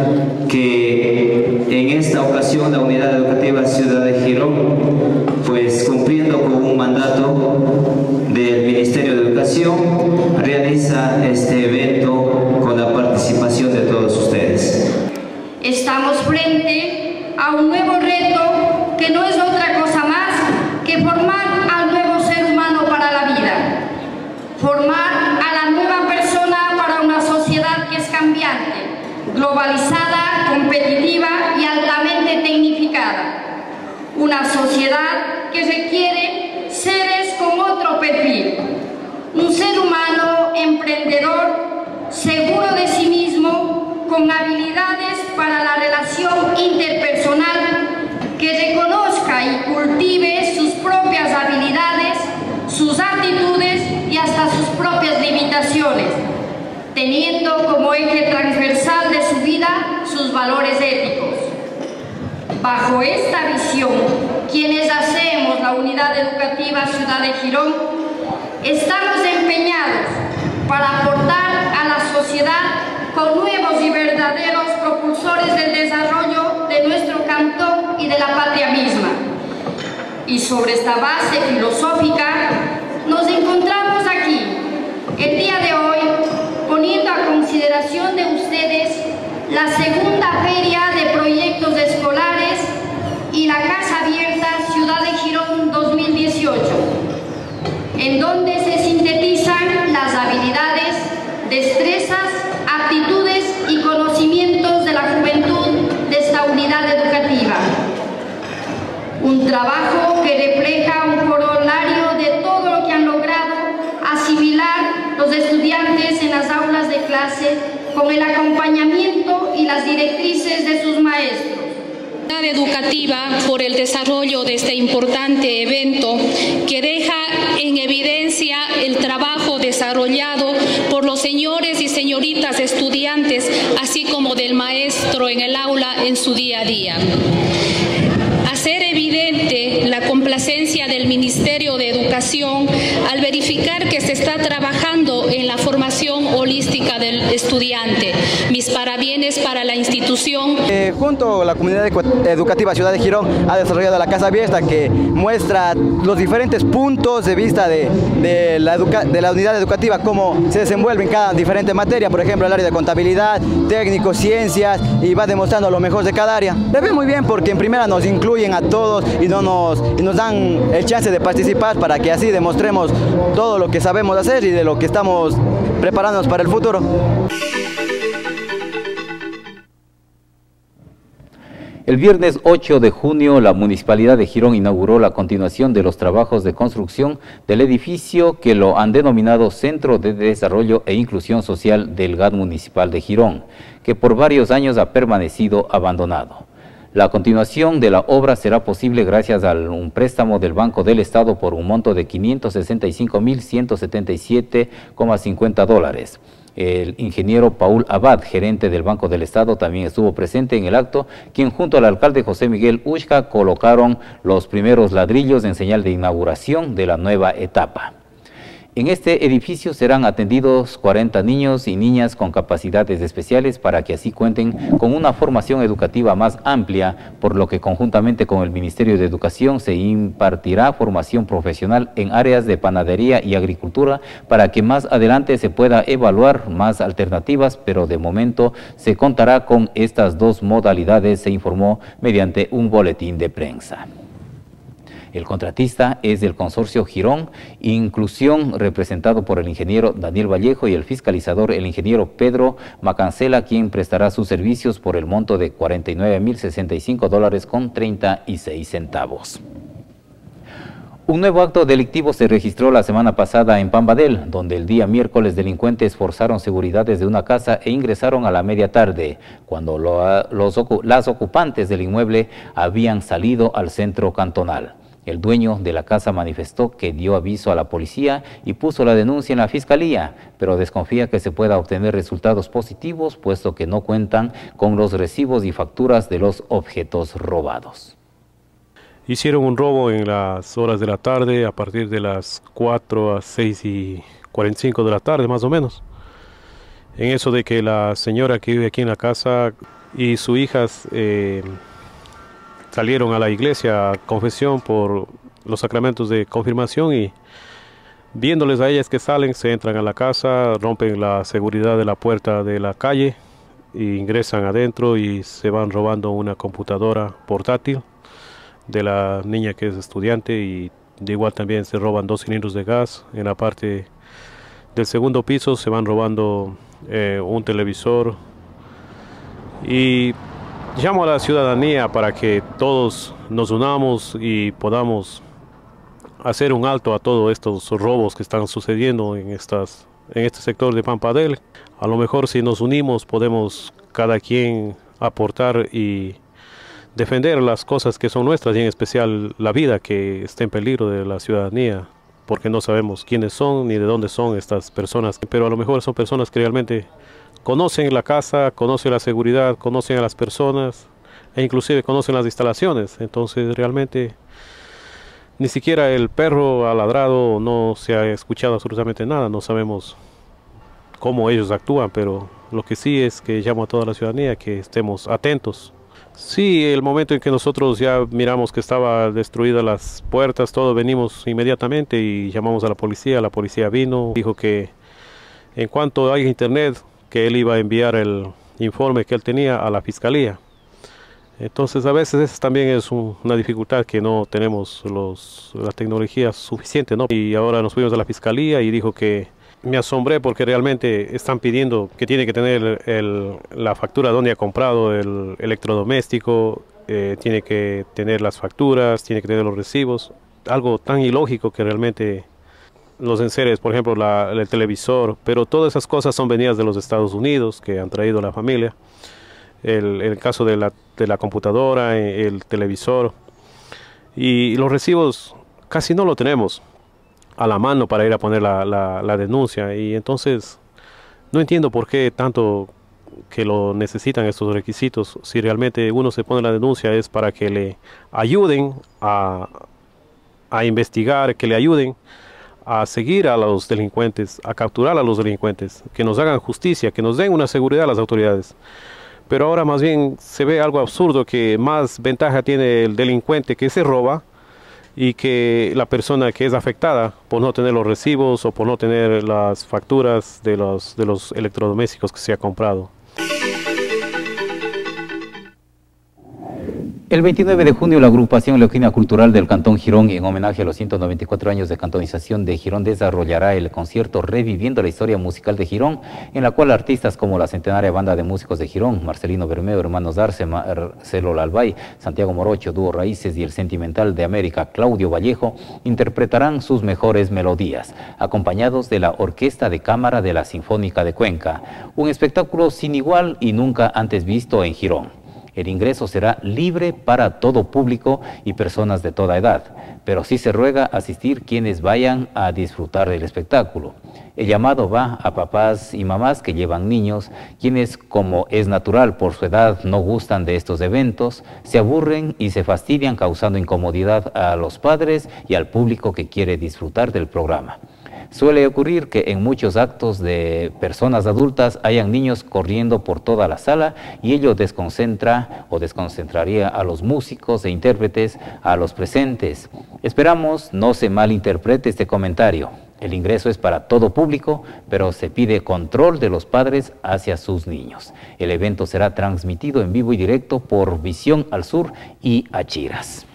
que en esta ocasión la Unidad Educativa Ciudad de Girón, pues cumpliendo con un mandato del Ministerio de Educación, realiza este evento con la participación de todos ustedes. Estamos frente a un nuevo reto que no es otra cosa más que formar al nuevo ser humano para la vida, formar a la nueva persona para una sociedad que es cambiante, globalizada, competitiva y altamente tecnificada. Una sociedad que requiere seres con otro perfil, un ser humano emprendedor, seguro de sí mismo, con habilidades para la relación interpersonal, que reconozca y cultive sus propias habilidades, sus aptitudes y hasta sus propias limitaciones, teniendo como eje transversal de su vida sus valores éticos. Bajo esta visión, quienes hacemos la Unidad Educativa Ciudad de Girón, estamos empeñados para aportar a la sociedad con nuevos y verdaderos propulsores del desarrollo de nuestro cantón y de la patria misma. Y sobre esta base filosófica nos encontramos aquí, el día de hoy, poniendo a consideración de ustedes la segunda feria de proyectos escolares y la Casa Abierta Ciudad de Girón 2018, en donde se sintetizan las habilidades, destrezas, aptitudes y conocimientos de la juventud de esta unidad educativa. Un trabajo que refleja un corolario de todo lo que han logrado asimilar los estudiantes en las aulas de clase, con el acompañamiento y las directrices de sus maestros. Educativa por el desarrollo de este importante evento, que deja en evidencia el trabajo desarrollado por los señores y señoritas estudiantes, así como del maestro en el aula en su día a día. Hacer evidente la complacencia del Ministerio de Educación al verificar que se está trabajando en la formación holística del estudiante. Mis parabienes para la institución. Junto a la Comunidad Educativa Ciudad de Girón ha desarrollado la Casa Abierta, que muestra los diferentes puntos de vista de la unidad educativa, cómo se desenvuelve en cada diferente materia, por ejemplo el área de contabilidad, técnicos, ciencias, y va demostrando lo mejor de cada área. Se ve muy bien porque en primera nos incluyen a todos y nos dan el chance de participar, para que así demostremos todo lo que sabemos hacer y de lo que estamos preparándonos para el futuro. El viernes 8 de junio, la Municipalidad de Girón inauguró la continuación de los trabajos de construcción del edificio que lo han denominado Centro de Desarrollo e Inclusión Social del GAD Municipal de Girón, que por varios años ha permanecido abandonado. La continuación de la obra será posible gracias a un préstamo del Banco del Estado por un monto de $565.177,50. El ingeniero Paul Abad, gerente del Banco del Estado, también estuvo presente en el acto, quien junto al alcalde José Miguel Ushka colocaron los primeros ladrillos en señal de inauguración de la nueva etapa. En este edificio serán atendidos 40 niños y niñas con capacidades especiales para que así cuenten con una formación educativa más amplia, por lo que conjuntamente con el Ministerio de Educación se impartirá formación profesional en áreas de panadería y agricultura para que más adelante se pueda evaluar más alternativas, pero de momento se contará con estas dos modalidades, se informó mediante un boletín de prensa. El contratista es del consorcio Girón Inclusión, representado por el ingeniero Daniel Vallejo, y el fiscalizador, el ingeniero Pedro Macancela, quien prestará sus servicios por el monto de $49.065.36. Un nuevo acto delictivo se registró la semana pasada en Pambadel, donde el día miércoles delincuentes forzaron seguridades de una casa e ingresaron a la media tarde, cuando las ocupantes del inmueble habían salido al centro cantonal. El dueño de la casa manifestó que dio aviso a la policía y puso la denuncia en la fiscalía, pero desconfía que se pueda obtener resultados positivos, puesto que no cuentan con los recibos y facturas de los objetos robados. Hicieron un robo en las horas de la tarde, a partir de las 4 a 6:45 de la tarde más o menos. En eso de que la señora que vive aquí en la casa y sus hijas salieron a la iglesia a confesión por los sacramentos de confirmación, y viéndoles a ellas que salen, se entran a la casa, rompen la seguridad de la puerta de la calle e ingresan adentro y se van robando una computadora portátil de la niña que es estudiante, y de igual también se roban 2 cilindros de gas. En la parte del segundo piso se van robando un televisor. Y llamo a la ciudadanía para que todos nos unamos y podamos hacer un alto a todos estos robos que están sucediendo en este sector de Pampadel. A lo mejor si nos unimos podemos cada quien aportar y defender las cosas que son nuestras, y en especial la vida que está en peligro de la ciudadanía, porque no sabemos quiénes son ni de dónde son estas personas, pero a lo mejor son personas que realmente conocen la casa, conocen la seguridad, conocen a las personas e inclusive conocen las instalaciones. Entonces realmente ni siquiera el perro ha ladrado, no se ha escuchado absolutamente nada, no sabemos cómo ellos actúan, pero lo que sí es que llamo a toda la ciudadanía que estemos atentos. Sí, el momento en que nosotros ya miramos que estaba destruidas las puertas, todo, venimos inmediatamente y llamamos a la policía vino, dijo que en cuanto haya internet, que él iba a enviar el informe que él tenía a la fiscalía. Entonces a veces eso también es una dificultad, que no tenemos la tecnología suficiente, ¿no? Y ahora nos fuimos a la fiscalía y dijo que me asombré porque realmente están pidiendo que tiene que tener la factura donde ha comprado el electrodoméstico, tiene que tener las facturas, tiene que tener los recibos, algo tan ilógico que realmente los enseres, por ejemplo, el televisor, pero todas esas cosas son venidas de los Estados Unidos que han traído la familia. El caso de la computadora, el televisor, y los recibos casi no lo tenemos a la mano para ir a poner la denuncia, y entonces no entiendo por qué tanto que lo necesitan estos requisitos. Si realmente uno se pone la denuncia es para que le ayuden a investigar, que le ayuden a seguir a los delincuentes, a capturar a los delincuentes, que nos hagan justicia, que nos den una seguridad a las autoridades. Pero ahora más bien se ve algo absurdo, que más ventaja tiene el delincuente que se roba y que la persona que es afectada por no tener los recibos o por no tener las facturas de los electrodomésticos que se ha comprado. El 29 de junio, la agrupación Leoquina Cultural del Cantón Girón, en homenaje a los 194 años de cantonización de Girón, desarrollará el concierto Reviviendo la Historia Musical de Girón, en la cual artistas como la centenaria banda de músicos de Girón, Marcelino Bermeo, Hermanos Darce, Marcelo Lalbay, Santiago Morocho, Dúo Raíces y el Sentimental de América, Claudio Vallejo, interpretarán sus mejores melodías, acompañados de la Orquesta de Cámara de la Sinfónica de Cuenca, un espectáculo sin igual y nunca antes visto en Girón. El ingreso será libre para todo público y personas de toda edad, pero sí se ruega asistir quienes vayan a disfrutar del espectáculo. El llamado va a papás y mamás que llevan niños, quienes, como es natural por su edad, no gustan de estos eventos, se aburren y se fastidian, causando incomodidad a los padres y al público que quiere disfrutar del programa. Suele ocurrir que en muchos actos de personas adultas hayan niños corriendo por toda la sala y ello desconcentra o desconcentraría a los músicos e intérpretes, a los presentes. Esperamos no se malinterprete este comentario. El ingreso es para todo público, pero se pide control de los padres hacia sus niños. El evento será transmitido en vivo y directo por Visión al Sur y Achiras.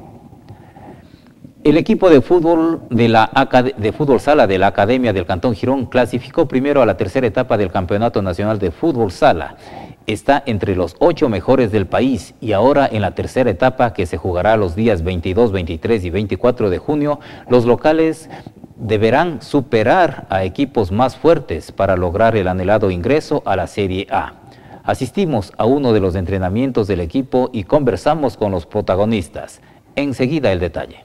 El equipo de fútbol de fútbol sala de la Academia del Cantón Girón clasificó primero a la tercera etapa del Campeonato Nacional de Fútbol Sala. Está entre los 8 mejores del país y ahora en la tercera etapa, que se jugará los días 22, 23 y 24 de junio, los locales deberán superar a equipos más fuertes para lograr el anhelado ingreso a la Serie A. Asistimos a uno de los entrenamientos del equipo y conversamos con los protagonistas. Enseguida el detalle.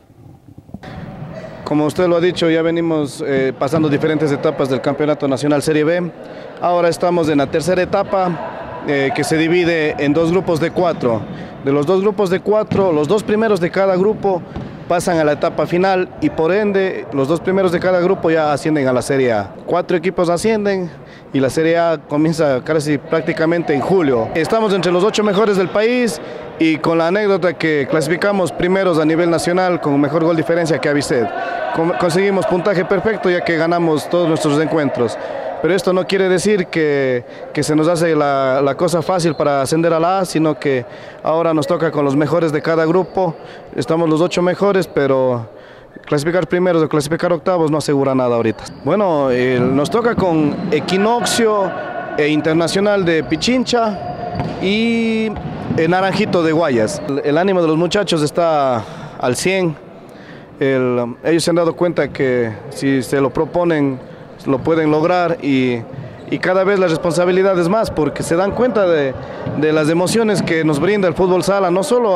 Como usted lo ha dicho, ya venimos pasando diferentes etapas del Campeonato Nacional Serie B. Ahora estamos en la tercera etapa, que se divide en 2 grupos de 4. De los 2 grupos de 4, los 2 primeros de cada grupo pasan a la etapa final y por ende los 2 primeros de cada grupo ya ascienden a la Serie A. 4 equipos ascienden y la Serie A comienza casi prácticamente en julio. Estamos entre los 8 mejores del país y con la anécdota que clasificamos primeros a nivel nacional con mejor gol diferencia que Avicet. Conseguimos puntaje perfecto ya que ganamos todos nuestros encuentros. Pero esto no quiere decir que se nos hace la cosa fácil para ascender a la A, sino que ahora nos toca con los mejores de cada grupo. Estamos los 8 mejores, pero clasificar primeros o clasificar octavos no asegura nada ahorita. Bueno, nos toca con Equinoccio e Internacional de Pichincha y Naranjito de Guayas. El ánimo de los muchachos está al 100. Ellos se han dado cuenta que si se lo proponen, lo pueden lograr y cada vez la responsabilidad es más porque se dan cuenta de las emociones que nos brinda el fútbol sala, no solo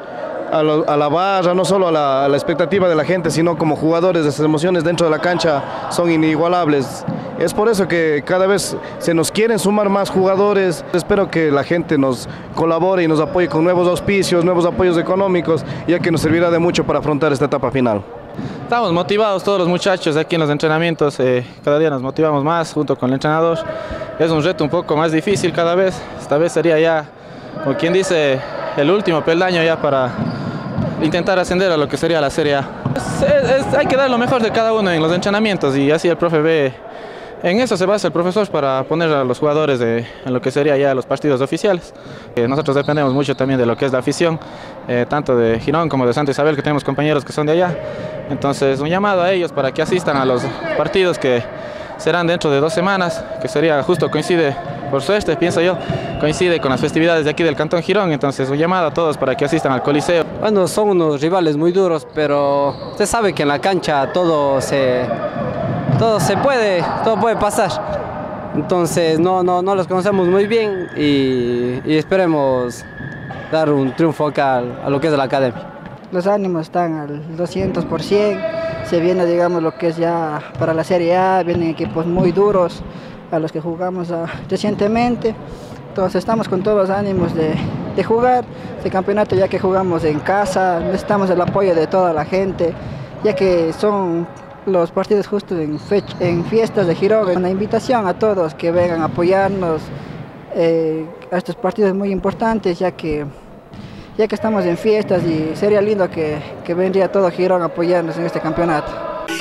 a la barra, no solo a la expectativa de la gente, sino como jugadores. Esas emociones dentro de la cancha son inigualables. Es por eso que cada vez se nos quieren sumar más jugadores. Espero que la gente nos colabore y nos apoye con nuevos auspicios, nuevos apoyos económicos, ya que nos servirá de mucho para afrontar esta etapa final. Estamos motivados todos los muchachos aquí en los entrenamientos, cada día nos motivamos más junto con el entrenador. Es un reto un poco más difícil cada vez, esta vez sería ya, como quien dice, el último peldaño ya para intentar ascender a lo que sería la Serie A. Hay que dar lo mejor de cada uno en los entrenamientos y así el profe ve, en eso se basa el profesor para poner a los jugadores en lo que sería ya los partidos oficiales. Nosotros dependemos mucho también de lo que es la afición, tanto de Girón como de Santa Isabel, que tenemos compañeros que son de allá. Entonces un llamado a ellos para que asistan a los partidos que serán dentro de 2 semanas, que sería justo, coincide, por suerte pienso yo, coincide con las festividades de aquí del Cantón Girón. Entonces un llamado a todos para que asistan al Coliseo. Bueno, son unos rivales muy duros, pero usted sabe que en la cancha todo puede pasar. Entonces no los conocemos muy bien y esperemos dar un triunfo acá a lo que es la academia. Los ánimos están al 200%, se viene, digamos, lo que es ya para la Serie A, vienen equipos muy duros a los que jugamos recientemente. Entonces estamos con todos los ánimos de jugar este campeonato, ya que jugamos en casa, necesitamos el apoyo de toda la gente, ya que son los partidos justos en fiestas de Girón. Una invitación a todos que vengan a apoyarnos a estos partidos muy importantes, ya que estamos en fiestas y sería lindo que vendría todo Girón a apoyarnos en este campeonato.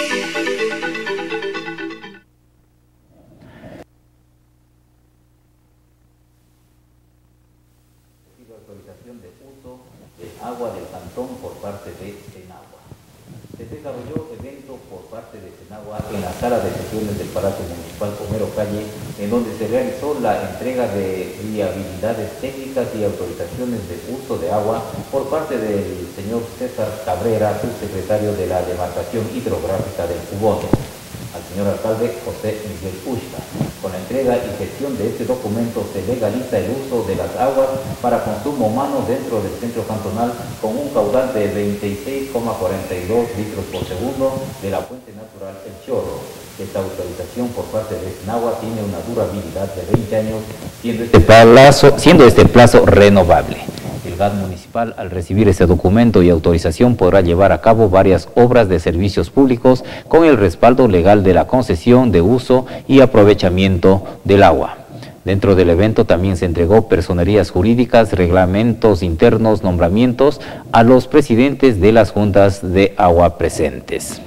Autorización de uso del agua del cantón por parte de Senagua. Se desarrolló evento por parte de Senagua en la sala de sesiones del Palacio Municipal Homero Calle, en donde se realizó la entrega de viabilidades técnicas y autorizaciones de uso de agua por parte del señor César Cabrera, subsecretario de la Demarcación Hidrográfica del Cubón. al señor alcalde José Miguel Ushka. Con la entrega y gestión de este documento se legaliza el uso de las aguas para consumo humano dentro del centro cantonal con un caudal de 26,42 litros por segundo de la fuente natural El Chorro. Esta autorización por parte de SENAGUA tiene una durabilidad de 20 años, siendo este plazo renovable. El GAD municipal, al recibir este documento y autorización, podrá llevar a cabo varias obras de servicios públicos con el respaldo legal de la concesión de uso y aprovechamiento del agua. Dentro del evento también se entregó personerías jurídicas, reglamentos internos, nombramientos a los presidentes de las juntas de agua presentes.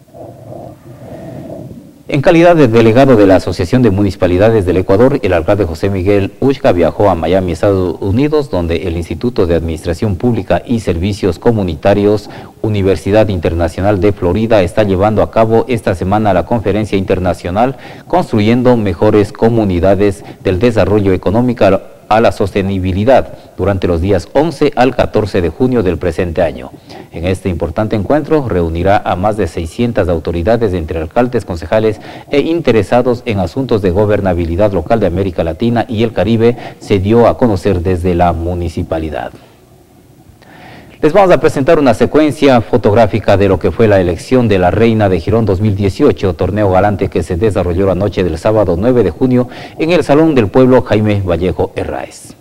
En calidad de delegado de la Asociación de Municipalidades del Ecuador, el alcalde José Miguel Ushka viajó a Miami, Estados Unidos, donde el Instituto de Administración Pública y Servicios Comunitarios, Universidad Internacional de Florida, está llevando a cabo esta semana la conferencia internacional Construyendo Mejores Comunidades del Desarrollo Económico a la Sostenibilidad durante los días 11 al 14 de junio del presente año. En este importante encuentro reunirá a más de 600 autoridades entre alcaldes, concejales e interesados en asuntos de gobernabilidad local de América Latina y el Caribe, se dio a conocer desde la municipalidad. Les vamos a presentar una secuencia fotográfica de lo que fue la elección de la Reina de Girón 2018, torneo galante que se desarrolló la noche del sábado 9 de junio en el Salón del Pueblo Jaime Vallejo Herráez.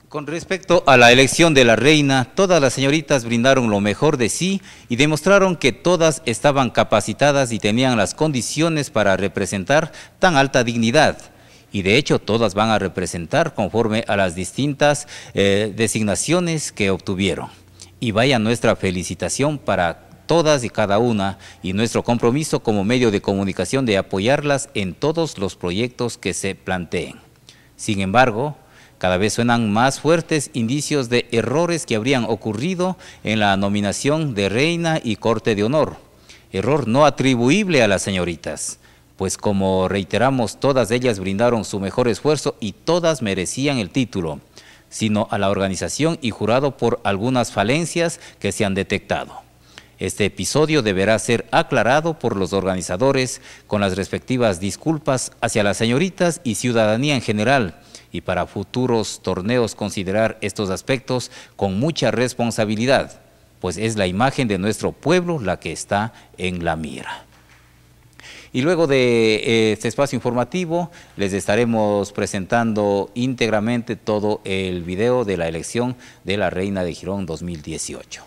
Con respecto a la elección de la reina, todas las señoritas brindaron lo mejor de sí y demostraron que todas estaban capacitadas y tenían las condiciones para representar tan alta dignidad. Y de hecho todas van a representar conforme a las distintas designaciones que obtuvieron. Y vaya nuestra felicitación para todas y cada una y nuestro compromiso como medio de comunicación de apoyarlas en todos los proyectos que se planteen. Sin embargo, cada vez suenan más fuertes indicios de errores que habrían ocurrido en la nominación de reina y corte de honor. Error no atribuible a las señoritas, pues como reiteramos, todas ellas brindaron su mejor esfuerzo y todas merecían el título, sino a la organización y jurado por algunas falencias que se han detectado. Este episodio deberá ser aclarado por los organizadores con las respectivas disculpas hacia las señoritas y ciudadanía en general, y para futuros torneos considerar estos aspectos con mucha responsabilidad, pues es la imagen de nuestro pueblo la que está en la mira. Y luego de este espacio informativo les estaremos presentando íntegramente todo el video de la elección de la Reina de Girón 2018.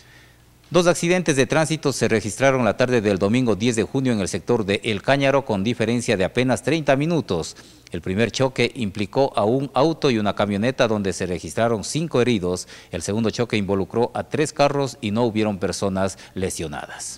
2 accidentes de tránsito se registraron la tarde del domingo 10 de junio en el sector de El Cáñaro con diferencia de apenas 30 minutos. El primer choque implicó a un auto y una camioneta donde se registraron 5 heridos. El segundo choque involucró a 3 carros y no hubieron personas lesionadas.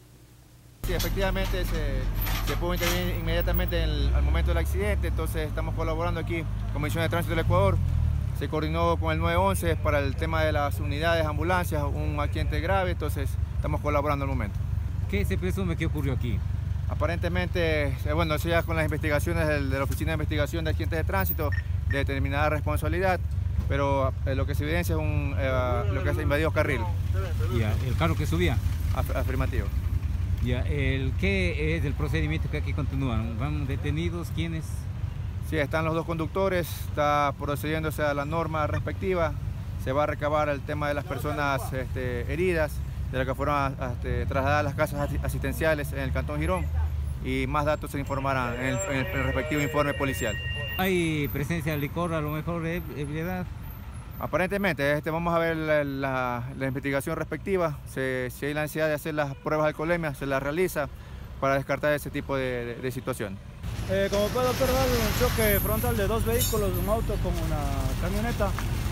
Sí, efectivamente se pudo intervenir inmediatamente al momento del accidente, entonces estamos colaborando aquí con Comisión de Tránsito del Ecuador. Se coordinó con el 911 para el tema de las unidades, ambulancias, un accidente grave, entonces estamos colaborando al momento. ¿Qué se presume que ocurrió aquí? Aparentemente, bueno, eso ya con las investigaciones de la Oficina de Investigación de Accidentes de Tránsito, de determinada responsabilidad, pero lo que se evidencia es lo que se invadió carril. Ya, ¿el carro que subía? Afirmativo. Ya, ¿qué es el procedimiento que aquí continúan? ¿Van detenidos? ¿Quiénes? Sí, están los 2 conductores, está procediéndose a la norma respectiva, se va a recabar el tema de las personas heridas, de las que fueron trasladadas a las casas asistenciales en el Cantón Girón, y más datos se informarán en el respectivo informe policial. ¿Hay presencia de licor, a lo mejor de ebriedad? Aparentemente, vamos a ver la investigación respectiva, si hay la necesidad de hacer las pruebas de alcoholemia, se las realiza para descartar ese tipo de situación. Como puedo observar, un choque frontal de 2 vehículos, un auto con una camioneta.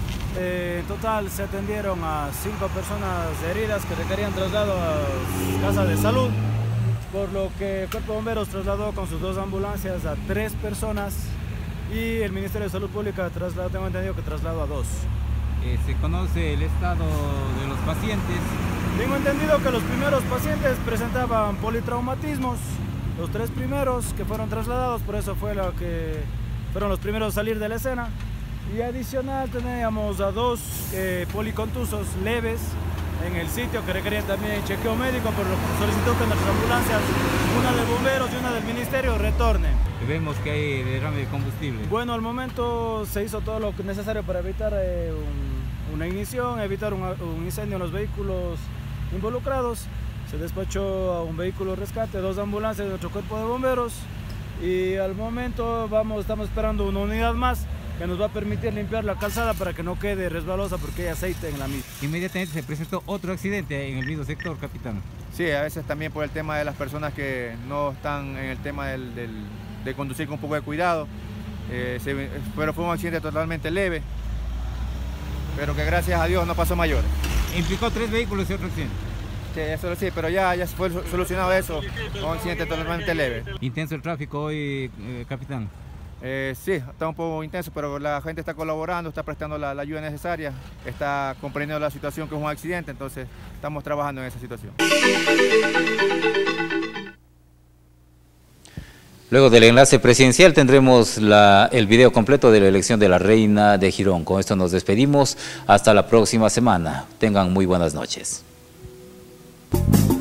En total se atendieron a 5 personas heridas que requerían traslado a casas de salud, por lo que el Cuerpo de Bomberos trasladó con sus 2 ambulancias a 3 personas y el Ministerio de Salud Pública tengo entendido que trasladó a 2. ¿Se conoce el estado de los pacientes? Tengo entendido que los primeros pacientes presentaban politraumatismos. Los 3 primeros que fueron trasladados, por eso fueron los primeros a salir de la escena. Y adicional teníamos a 2 policontusos leves en el sitio que requerían también chequeo médico, por lo que solicitó que nuestras ambulancias, una de bomberos y una del ministerio, retornen. Vemos que hay derrame de combustible. Bueno, al momento se hizo todo lo necesario para evitar una ignición, evitar un incendio en los vehículos involucrados. Se despachó a un vehículo rescate, 2 ambulancias de nuestro Cuerpo de Bomberos, y al momento estamos esperando una unidad más que nos va a permitir limpiar la calzada para que no quede resbalosa porque hay aceite en la misma. Inmediatamente se presentó otro accidente en el mismo sector, capitán. Sí, a veces también por el tema de las personas que no están en el tema de conducir con un poco de cuidado, pero fue un accidente totalmente leve, pero que gracias a Dios no pasó mayor. ¿Implicó 3 vehículos y otro accidente? Sí, eso sí, pero ya fue solucionado eso, un accidente totalmente leve. ¿Intenso el tráfico hoy, capitán? Sí, está un poco intenso, pero la gente está colaborando, está prestando la ayuda necesaria, está comprendiendo la situación que es un accidente, entonces estamos trabajando en esa situación. Luego del enlace presidencial tendremos el video completo de la elección de la Reina de Girón. Con esto nos despedimos, hasta la próxima semana. Tengan muy buenas noches.